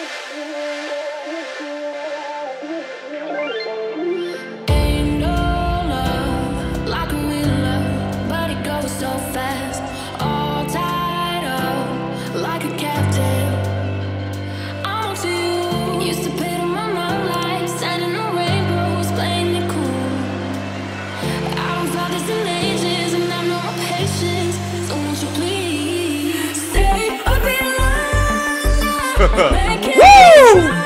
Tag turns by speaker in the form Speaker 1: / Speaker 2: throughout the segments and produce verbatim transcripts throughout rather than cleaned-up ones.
Speaker 1: Ain't no love like a real love, but it goes so fast. All tied up like a captive. I'm up to you. Used to pay to my mom like sending no rainbows, playing it cool. I don't feel this in ages, and I know my patience. So won't you please stay a bit longer? Make it
Speaker 2: Woo!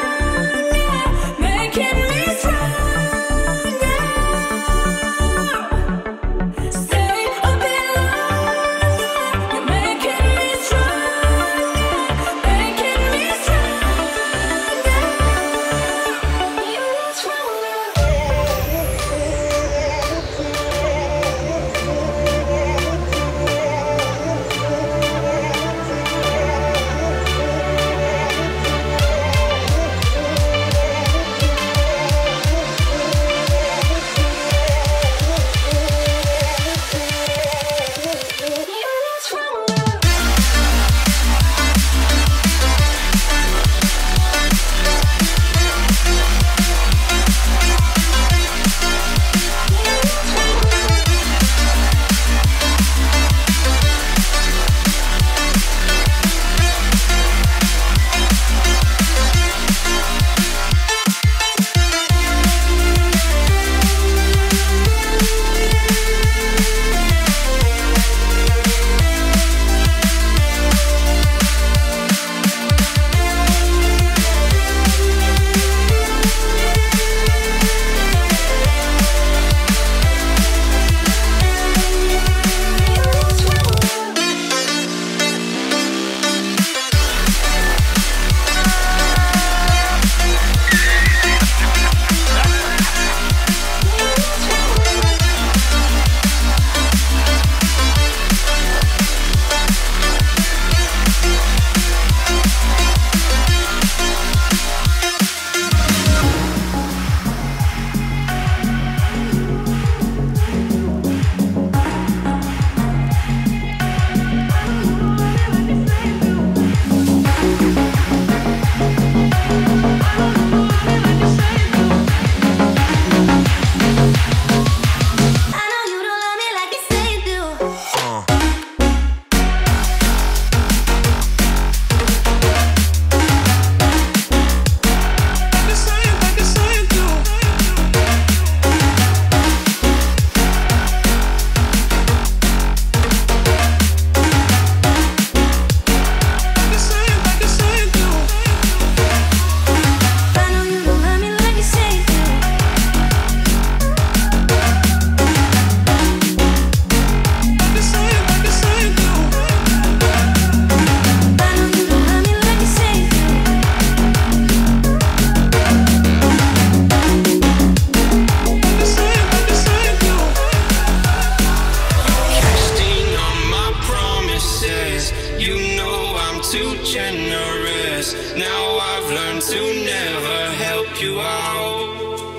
Speaker 3: Too generous. Now I've learned to never help you out,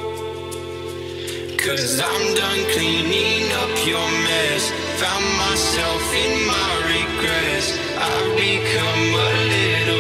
Speaker 3: 'cause I'm done cleaning up your mess. Found myself in my regrets. I've become a little